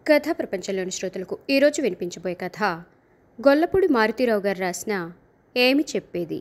కథ ప్రపంచంలోని శ్రోతలకు ఈరోజు వినిపించబోయే కథ గొల్లపూడి మారుతీరావు గారు రాసిన ఏమి చెప్పేది.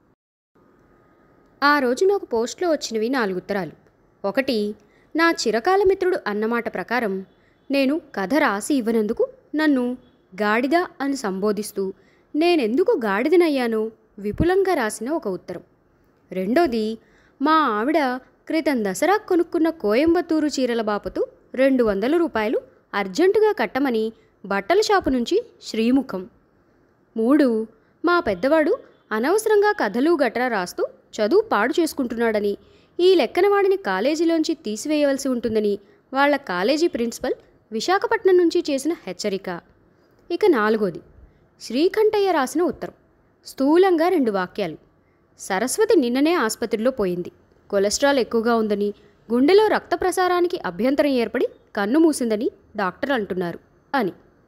ఆ రోజు నాకు పోస్ట్లో వచ్చినవి 4 ఉత్తరాలు. ఒకటి, నా చిరకాల మిత్రుడు అన్నమాట ప్రకారం నేను కథ రాసి ఇవ్వనందుకు నన్ను గాడిద అని సంబోధిస్తూ నేనెందుకు గాడిదనయ్యానో విపులంగా రాసిన ఒక ఉత్తరం. రెండోది, మా ఆవిడ క్రితం దసరా కొనుక్కున్న కోయంబత్తూరు చీరల బాపతు 200 రూపాయలు అర్జెంటుగా కట్టమని బట్టల షాపు నుంచి శ్రీముఖం. 3, మా పెద్దవాడు అనవసరంగా కథలు గట్రా రాస్తూ చదువు పాడు చేసుకుంటున్నాడని, ఈ లెక్కన వాడిని కాలేజీలోంచి తీసివేయవలసి ఉంటుందని వాళ్ళ కాలేజీ ప్రిన్సిపల్ విశాఖపట్నం నుంచి చేసిన హెచ్చరిక. ఇక 4ది, శ్రీకంఠయ్య రాసిన ఉత్తరం. స్థూలంగా 2 వాక్యాలు. సరస్వతి నిన్ననే ఆసుపత్రిలో పోయింది. కొలెస్ట్రాల్ ఎక్కువగా ఉందని, గుండెలో రక్త ప్రసారానికి అభ్యంతరం ఏర్పడి కన్ను మూసిందని డాక్టర్ అంటున్నారు అని.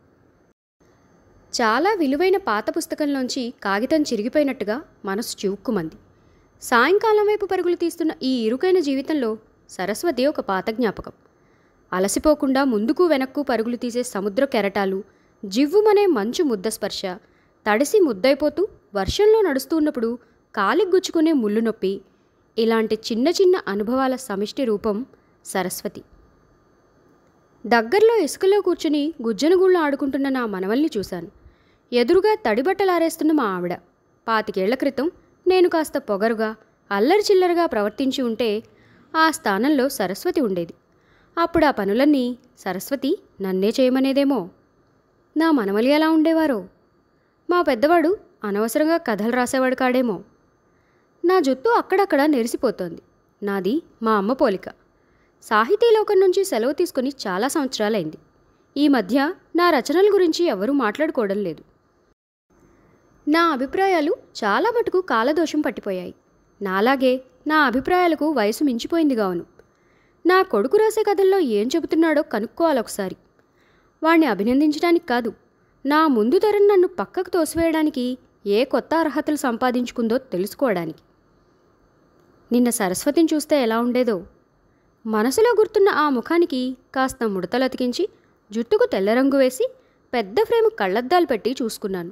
చాలా విలువైన పాత పుస్తకంలోంచి కాగితం చిరిగిపోయినట్టుగా మనసు చివుక్కుమంది. సాయంకాలం వైపు పరుగులు తీస్తున్న ఈ ఇరుకైన జీవితంలో సరస్వతి ఒక పాత జ్ఞాపకం. అలసిపోకుండా ముందుకు వెనక్కు పరుగులు తీసే సముద్ర కెరటాలు, జివ్వుమనే మంచు ముద్ద స్పర్శ, తడిసి ముద్దైపోతూ వర్షంలో నడుస్తున్నప్పుడు కాలికి గుచ్చుకునే ముళ్ళు నొప్పి, ఇలాంటి చిన్న చిన్న అనుభవాల సమిష్టి రూపం సరస్వతి. దగ్గరలో ఇసుకలో కూర్చుని గుజ్జనగూళ్ళు ఆడుకుంటున్న నా మనవల్ని చూశాను. ఎదురుగా తడిబట్టలారేస్తున్న మా ఆవిడ. 25 ఏళ్ల క్రితం నేను కాస్త పొగరుగా అల్లరి చిల్లరగా ప్రవర్తించి ఉంటే ఆ స్థానంలో సరస్వతి ఉండేది. అప్పుడు ఆ పనులన్నీ సరస్వతి నన్నే చేయమనేదేమో. నా మనవలి ఎలా ఉండేవారో. మా పెద్దవాడు అనవసరంగా కథలు రాసేవాడు కాడేమో. నా జుత్తు అక్కడక్కడ నెరిసిపోతోంది. నాది మా అమ్మ పోలిక. సాహితీలోకం నుంచి సెలవు తీసుకుని చాలా సంవత్సరాలైంది. ఈ మధ్య నా రచనల గురించి ఎవరూ మాట్లాడుకోవడం లేదు. నా అభిప్రాయాలు చాలా మటుకు కాలదోషం పట్టిపోయాయి. నాలాగే నా అభిప్రాయాలకు వయసు మించిపోయింది గావును. నా కొడుకు రాసే కథల్లో ఏం చెబుతున్నాడో కనుక్కోవాలొకసారి. వాణ్ణి అభినందించడానికి కాదు, నా ముందు తరం నన్ను పక్కకు తోసివేయడానికి ఏ కొత్త అర్హతలు సంపాదించుకుందో తెలుసుకోవడానికి. నిన్న సరస్వతిని చూస్తే ఎలా ఉండేదో. మనసులో గుర్తున్న ఆ ముఖానికి కాస్త ముడతలతికించి జుట్టుకు తెల్లరంగు వేసి పెద్ద ఫ్రేము కళ్ళద్దాలు పెట్టి చూసుకున్నాను.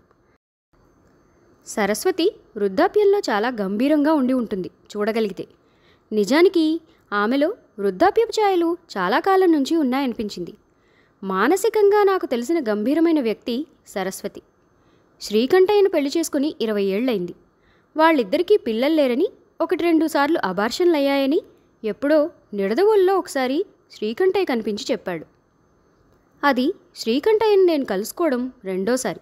సరస్వతి వృద్ధాప్యంలో చాలా గంభీరంగా ఉండి ఉంటుంది చూడగలిగితే. నిజానికి ఆమెలో వృద్ధాప్యపు ఛాయలు చాలా కాలం నుంచి ఉన్నాయనిపించింది. మానసికంగా నాకు తెలిసిన గంభీరమైన వ్యక్తి సరస్వతి. శ్రీకంఠయ్యను పెళ్లి చేసుకుని 20 ఏళ్లయింది. వాళ్ళిద్దరికీ పిల్లలు లేరని, 1-2 సార్లు అబార్షన్లయ్యాయని ఎప్పుడో నిడదవోల్లో ఒకసారి శ్రీకంఠయ్య కనిపించి చెప్పాడు. అది శ్రీకంఠయ్యను నేను కలుసుకోవడం రెండోసారి.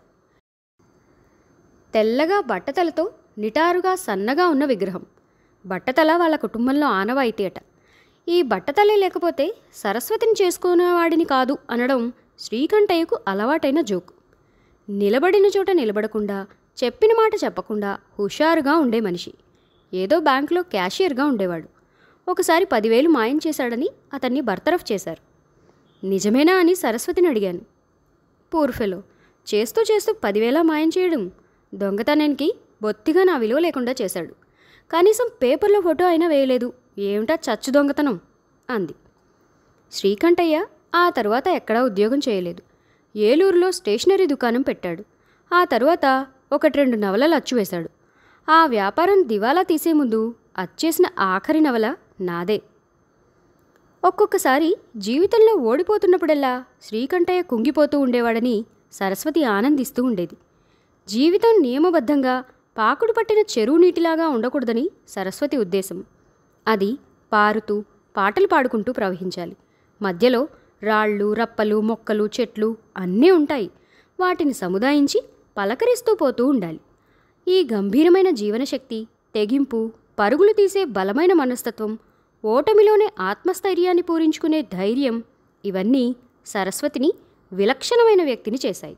తెల్లగా బట్టతలతో నిటారుగా సన్నగా ఉన్న విగ్రహం. బట్టతల వాళ్ళ కుటుంబంలో ఆనవాయితీ అట. ఈ బట్టతలే లేకపోతే సరస్వతిని చేసుకునేవాడిని కాదు అనడం శ్రీకంఠయ్యకు అలవాటైన జోకు. నిలబడిన చోట నిలబడకుండా, చెప్పిన మాట చెప్పకుండా హుషారుగా ఉండే మనిషి. ఏదో బ్యాంకులో క్యాషియర్గా ఉండేవాడు. ఒకసారి 10,000 మాయం చేశాడని అతన్ని బర్తరఫ్ చేశారు. నిజమేనా అని సరస్వతిని అడిగాను. పూర్ఫెలో, చేస్తూ చేస్తూ 10,000 మాయం చేయడం, దొంగతనానికి బొత్తిగా నా విలువ లేకుండా చేశాడు. కనీసం పేపర్లో ఫోటో అయినా వేయలేదు. ఏమిటా చచ్చు దొంగతనం అంది. శ్రీకంఠయ్య ఆ తరువాత ఎక్కడా ఉద్యోగం చేయలేదు. ఏలూరులో స్టేషనరీ దుకాణం పెట్టాడు. ఆ తరువాత 1-2 నవలలు అచ్చువేశాడు. ఆ వ్యాపారం దివాలా తీసే ముందు అచ్చేసిన ఆఖరి నవల నాదే. ఒక్కొక్కసారి జీవితంలో ఓడిపోతున్నప్పుడల్లా శ్రీకంఠయ్య కుంగిపోతూ ఉండేవాడని సరస్వతి ఆనందిస్తూ ఉండేది. జీవితం నియమబద్ధంగా పాకుడు పట్టిన చెరువు నీటిలాగా ఉండకూడదని సరస్వతి ఉద్దేశం. అది పారుతూ పాటలు పాడుకుంటూ ప్రవహించాలి. మధ్యలో రాళ్ళు, రప్పలు, మొక్కలు, చెట్లు అన్నీ ఉంటాయి. వాటిని సముదాయించి పలకరిస్తూ పోతూ ఉండాలి. ఈ గంభీరమైన జీవనశక్తి, తెగింపు, పరుగులు తీసే బలమైన మనస్తత్వం, ఓటమిలోనే ఆత్మస్థైర్యాన్ని పూరించుకునే ధైర్యం, ఇవన్నీ సరస్వతిని విలక్షణమైన వ్యక్తిని చేశాయి.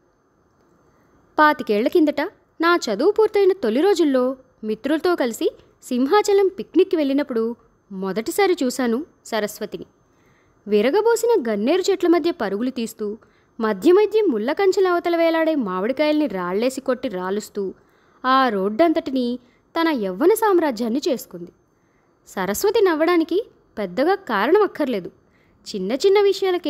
25 ఏళ్ల కిందట నా చదువు పూర్తయిన తొలి రోజుల్లో మిత్రులతో కలిసి సింహాచలం పిక్నిక్కి వెళ్ళినప్పుడు మొదటిసారి చూశాను సరస్వతిని. విరగబోసిన గన్నేరు చెట్ల మధ్య పరుగులు తీస్తూ, మధ్య మధ్య ముళ్ళ కంచెల అవతల వేలాడే మామిడికాయల్ని రాళ్లేసి కొట్టి రాలుస్తూ ఆ రోడ్డంతటినీ తన యవ్వన సామ్రాజ్యాన్ని చేసుకుంది. సరస్వతి నవ్వడానికి పెద్దగా కారణం అక్కర్లేదు. చిన్న చిన్న విషయాలకే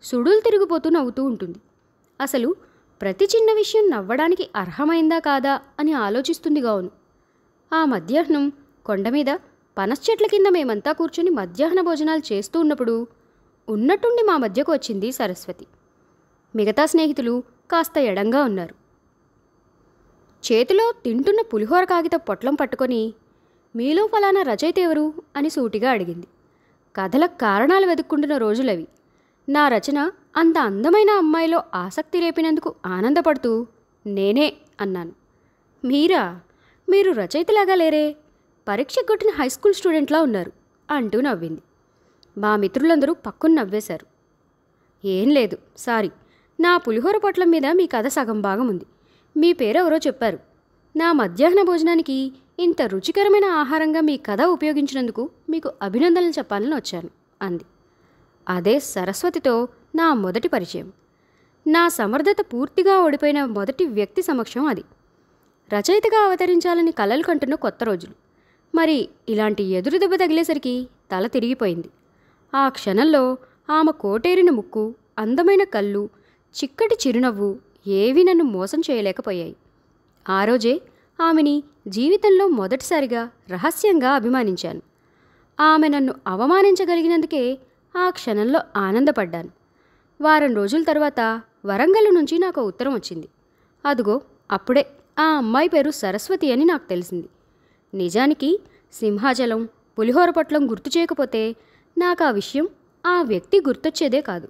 సుడులు తిరిగిపోతూ నవ్వుతూ ఉంటుంది. అసలు ప్రతి చిన్న విషయం నవ్వడానికి అర్హమైందా కాదా అని ఆలోచిస్తుంది గావును. ఆ మధ్యాహ్నం కొండమీద పనసచెట్ల కింద మేమంతా కూర్చుని మధ్యాహ్న భోజనాలు చేస్తూ ఉన్నప్పుడు ఉన్నట్టుండి మా మధ్యకు వచ్చింది సరస్వతి. మిగతా స్నేహితులు కాస్త ఎడంగా ఉన్నారు. చేతిలో తింటున్న పులిహోర కాగిత పొట్లం పట్టుకొని, మీలో ఫలానా రచయిత ఎవరు అని సూటిగా అడిగింది. కథలకు కారణాలు వెతుక్కుంటున్న రోజులవి. నా రచన అంత అందమైన అమ్మాయిలో ఆసక్తి రేపినందుకు ఆనందపడుతూ నేనే అన్నాను. మీరా? మీరు రచయితలాగా లేరే, పరీక్ష కొట్టిన హైస్కూల్ స్టూడెంట్లా ఉన్నారు అంటూ నవ్వింది. మా మిత్రులందరూ పక్కున నవ్వేశారు. ఏం లేదు, సారీ, నా పులిహోర పొట్లం మీద మీ కథ సగం భాగం ఉంది. మీ పేరెవరో చెప్పారు. నా మధ్యాహ్న భోజనానికి ఇంత రుచికరమైన ఆహారంగా మీ కథ ఉపయోగించినందుకు మీకు అభినందనలు చెప్పాలని వచ్చాను అంది. అదే సరస్వతితో నా మొదటి పరిచయం. నా సమర్థత పూర్తిగా ఓడిపోయిన మొదటి వ్యక్తి సమక్షం అది. రచయితగా అవతరించాలని కలలు కంటున్న కొత్త రోజులు. మరి ఇలాంటి ఎదురు దెబ్బ తగిలేసరికి తల తిరిగిపోయింది. ఆ క్షణంలో ఆమె కోటేరిన ముక్కు, అందమైన కళ్ళు, చిక్కటి చిరునవ్వు ఏవీ నన్ను మోసం చేయలేకపోయాయి. ఆ రోజే ఆమెని జీవితంలో మొదటిసారిగా రహస్యంగా అభిమానించాను. ఆమె నన్ను అవమానించగలిగినందుకే ఆ క్షణంలో ఆనందపడ్డాను. వారం రోజుల తర్వాత వరంగల్ నుంచి నాకు ఉత్తరం వచ్చింది. అదుగో అప్పుడే ఆ అమ్మాయి పేరు సరస్వతి అని నాకు తెలిసింది. నిజానికి సింహాచలం, పులిహోర పొట్లం గుర్తు చేయకపోతే నాకు ఆ విషయం, ఆ వ్యక్తి గుర్తొచ్చేదే కాదు.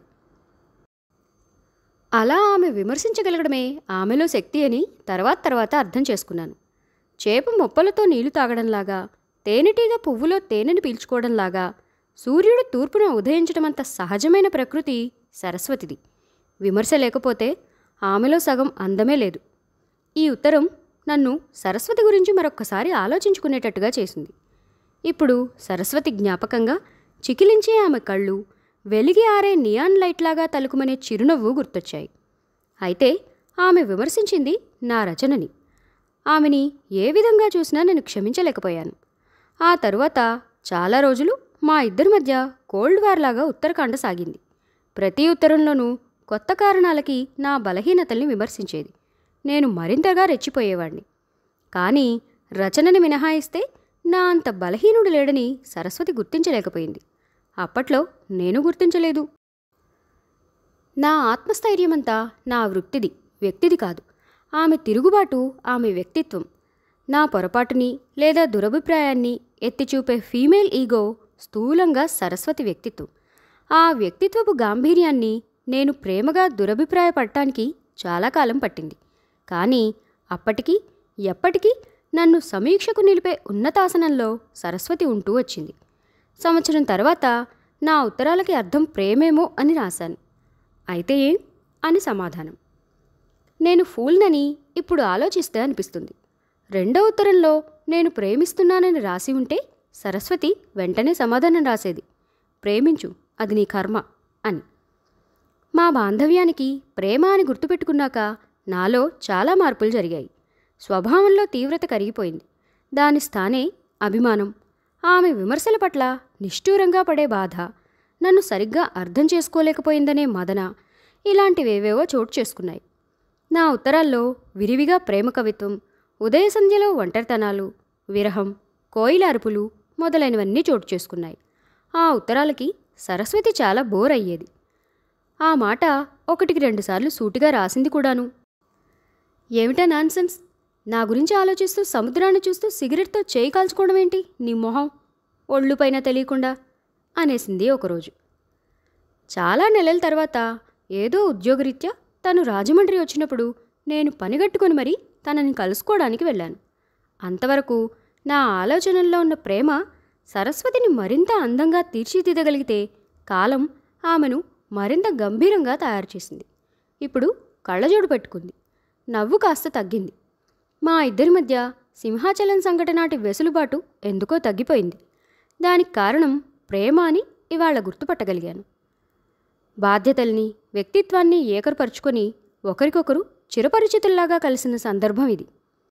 అలా ఆమె విమర్శించగలగడమే ఆమెలో శక్తి అని తర్వాత అర్థం చేసుకున్నాను. చేప మొప్పలతో నీళ్లు తాగడంలాగా, తేనెటీగ పువ్వులో తేనెని పీల్చుకోవడంలాగా సూర్యుడు తూర్పున ఉదయించడమంత సహజమైన ప్రకృతి సరస్వతిది. విమర్శ లేకపోతే ఆమెలో సగం అందమే లేదు. ఈ ఉత్తరం నన్ను సరస్వతి గురించి మరొక్కసారి ఆలోచించుకునేటట్టుగా చేసింది. ఇప్పుడు సరస్వతి జ్ఞాపకంగా చికిలించే ఆమె కళ్ళు, వెలిగి ఆరే నియాన్ లైట్లాగా తలుకుమనే చిరునవ్వు గుర్తొచ్చాయి. అయితే ఆమె విమర్శించింది నా రచనని. ఆమెని ఏ విధంగా చూసినా నేను క్షమించలేకపోయాను. ఆ తరువాత చాలా రోజులు మా ఇద్దరి మధ్య కోల్డ్ వార్ లాగా ఉత్తరకాండ సాగింది. ప్రతి ఉత్తరంలోనూ కొత్త కారణాలకి నా బలహీనతల్ని విమర్శించేది. నేను మరింతగా రెచ్చిపోయేవాడిని. కానీ రచనని మినహాయిస్తే నా అంత బలహీనుడు లేడని సరస్వతి గుర్తించలేకపోయింది. అప్పట్లో నేను గుర్తించలేదు. నా ఆత్మస్థైర్యమంతా నా వృత్తిది, వ్యక్తిది కాదు. ఆమె తిరుగుబాటు ఆమె వ్యక్తిత్వం. నా పొరపాటుని లేదా దురభిప్రాయాన్ని ఎత్తిచూపే ఫీమేల్ ఈగో స్థూలంగా సరస్వతి వ్యక్తిత్వం. ఆ వ్యక్తిత్వపు గాంభీర్యాన్ని నేను ప్రేమగా దురభిప్రాయపడటానికి చాలా కాలం పట్టింది. కానీ అప్పటికీ ఎప్పటికీ నన్ను సమీక్షకు నిలిపే ఉన్నతాసనంలో సరస్వతి ఉంటూ వచ్చింది. సంవత్సరం తర్వాత నా ఉత్తరాలకి అర్థం ప్రేమేమో అని రాశాను. అయితే ఏం అని సమాధానం. నేను ఫూల్నని ఇప్పుడు ఆలోచిస్తే అనిపిస్తుంది. రెండో ఉత్తరంలో నేను ప్రేమిస్తున్నానని రాసి ఉంటే సరస్వతి వెంటనే సమాధానం రాసేది, ప్రేమించు, అది నీ కర్మ అని. మా బాంధవ్యానికి ప్రేమ అని గుర్తుపెట్టుకున్నాక నాలో చాలా మార్పులు జరిగాయి. స్వభావంలో తీవ్రత కరిగిపోయింది. దాని స్థానే అభిమానం, ఆమె విమర్శల పట్ల నిష్ఠూరంగా పడే బాధ, నన్ను సరిగ్గా అర్థం చేసుకోలేకపోయిందనే మదన, ఇలాంటివేవేవో చోటు చేసుకున్నాయి. నా ఉత్తరాల్లో విరివిగా ప్రేమ కవిత్వం, ఉదయ సంధ్యలో ఒంటరితనాలు, విరహం, కోయిల అరుపులు మొదలైనవన్నీ చోటు చేసుకున్నాయి. ఆ ఉత్తరాలకి సరస్వతి చాలా బోర్ అయ్యేది. ఆ మాట 1-2 సార్లు సూటిగా రాసింది కూడాను. ఏమిటా నాన్సెన్స్, నా గురించి ఆలోచిస్తూ సముద్రాన్ని చూస్తూ సిగరెట్తో చేయి కాల్చుకోవడం ఏంటి నీ మొహం, ఒళ్ళు పైన తెలియకుండా అనేసింది ఒకరోజు. చాలా నెలల తర్వాత ఏదో ఉద్యోగరీత్యా తను రాజమండ్రి వచ్చినప్పుడు నేను పనిగట్టుకొని మరీ తనని కలుసుకోవడానికి వెళ్ళాను. అంతవరకు నా ఆలోచనల్లో ఉన్న ప్రేమ సరస్వతిని మరింత అందంగా తీర్చిదిద్దగలిగితే కాలం ఆమెను మరింత గంభీరంగా తయారు చేసింది. ఇప్పుడు కళ్ళజోడు పెట్టుకుంది. నవ్వు కాస్త తగ్గింది. మా ఇద్దరి మధ్య సింహాచలం సంఘటనాటి వెసులుబాటు ఎందుకో తగ్గిపోయింది. దానికి కారణం ప్రేమ అని ఇవాళ గుర్తుపట్టగలిగాను. బాధ్యతల్ని, వ్యక్తిత్వాన్ని ఏకరుపరుచుకొని ఒకరికొకరు చిరపరిచితుల్లాగా కలిసిన సందర్భం ఇది.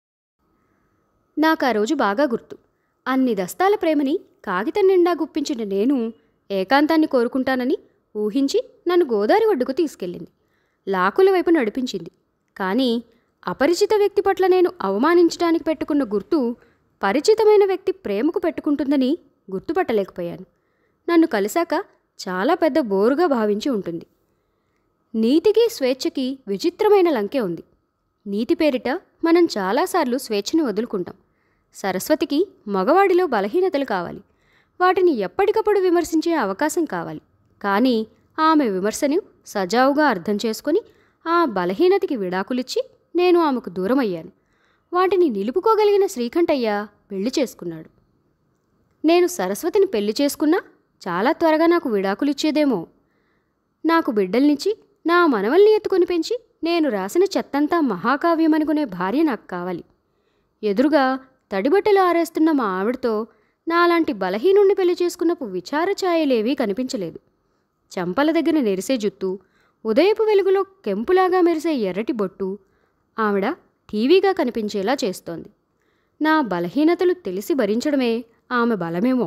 నాకు ఆ రోజు బాగా గుర్తు. అన్ని దస్తాల ప్రేమని కాగితం నిండా గుప్పించిన నేను ఏకాంతాన్ని కోరుకుంటానని ఊహించి నన్ను గోదావరి ఒడ్డుకు తీసుకెళ్ళింది. లాకుల వైపు నడిపించింది. కానీ అపరిచిత వ్యక్తి పట్ల నేను అవమానించడానికి పెట్టుకున్న గుర్తు పరిచితమైన వ్యక్తి ప్రేమకు పెట్టుకుంటుందని గుర్తుపట్టలేకపోయాను. నన్ను కలిశాక చాలా పెద్ద బోరుగా భావించి ఉంటుంది. నీతికి స్వేచ్ఛకి విచిత్రమైన లంకె ఉంది. నీతి పేరిట మనం చాలాసార్లు స్వేచ్ఛను వదులుకుంటాం. సరస్వతికి మగవాడిలో బలహీనతలు కావాలి. వాటిని ఎప్పటికప్పుడు విమర్శించే అవకాశం కావాలి. కానీ ఆమె విమర్శను సజావుగా అర్థం చేసుకొని ఆ బలహీనతకి విడాకులిచ్చి నేను ఆమెకు దూరమయ్యాను. వాటిని నిలుపుకోగలిగిన శ్రీకంఠయ్య పెళ్లి చేసుకున్నాడు. నేను సరస్వతిని పెళ్లి చేసుకున్నా చాలా త్వరగా నాకు విడాకులిచ్చేదేమో. నాకు బిడ్డల్నిచ్చి నా మనవల్ని ఎత్తుకొని పెంచి నేను రాసిన చెత్తంతా మహాకావ్యమనుకునే భార్య నాకు కావాలి. ఎదురుగా తడిబట్టలు ఆరేస్తున్న మా ఆవిడతో నాలాంటి బలహీనుణ్ణి పెళ్లి చేసుకున్నప్పుడు విచారఛాయలేవీ కనిపించలేదు. చంపల దగ్గర నెరిసే జుత్తు, ఉదయపు వెలుగులో కెంపులాగా మెరిసే ఎర్రటి బొట్టు ఆవిడ టీవీగా కనిపించేలా చేస్తోంది. నా బలహీనతలు తెలిసి భరించడమే ఆమె బలమేమో.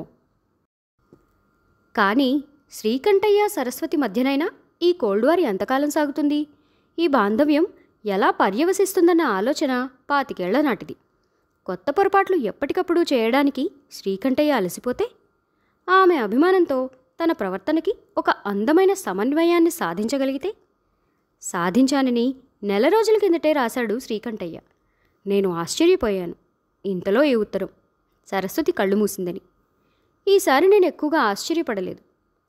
కానీ శ్రీకంఠయ్య సరస్వతి మధ్యనైనా ఈ కోల్డ్ వార్ ఎంతకాలం సాగుతుంది? ఈ బాంధవ్యం ఎలా పర్యవసిస్తుందన్న ఆలోచన 25 ఏళ్ల నాటిది. కొత్త పొరపాట్లు ఎప్పటికప్పుడు చేయడానికి శ్రీకంఠయ్య అలసిపోతే, ఆమె అభిమానంతో తన ప్రవర్తనకి ఒక అందమైన సమన్వయాన్ని సాధించగలిగితే? సాధించానని నెల రోజుల కిందటే రాశాడు శ్రీకంఠయ్య. నేను ఆశ్చర్యపోయాను. ఇంతలో ఈ ఉత్తరం సరస్వతి కళ్ళు మూసిందని. ఈసారి నేను ఎక్కువగా ఆశ్చర్యపడలేదు.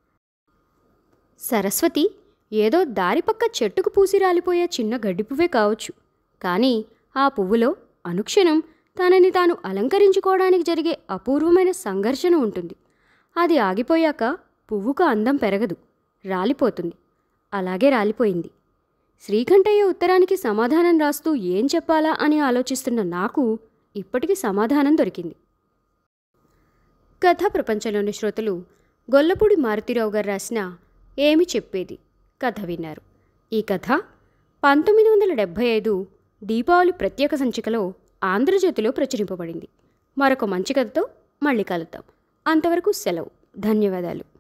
సరస్వతి ఏదో దారిపక్క చెట్టుకు పూసి రాలిపోయే చిన్న గడ్డి పువ్వే కావచ్చు. కానీ ఆ పువ్వులో అనుక్షణం తనని తాను అలంకరించుకోవడానికి జరిగే అపూర్వమైన సంఘర్షణ ఉంటుంది. అది ఆగిపోయాక పువ్వుకు అందం పెరగదు, రాలిపోతుంది. అలాగే రాలిపోయింది. శ్రీకంఠయ్య ఉత్తరానికి సమాధానం రాస్తూ ఏం చెప్పాలా అని ఆలోచిస్తున్న నాకు ఇప్పటికీ సమాధానం దొరికింది. కథా ప్రపంచంలోని శ్రోతలు గొల్లపూడి మారుతిరావు గారు రాసిన ఏమి చెప్పేది కథ విన్నారు. ఈ కథ 1975 దీపావళి ప్రత్యేక సంచికలో ఆంధ్రజ్యోతిలో ప్రచురింపబడింది. మరొక మంచి కథతో మళ్ళీ కలుద్దాం. అంతవరకు సెలవు. ధన్యవాదాలు.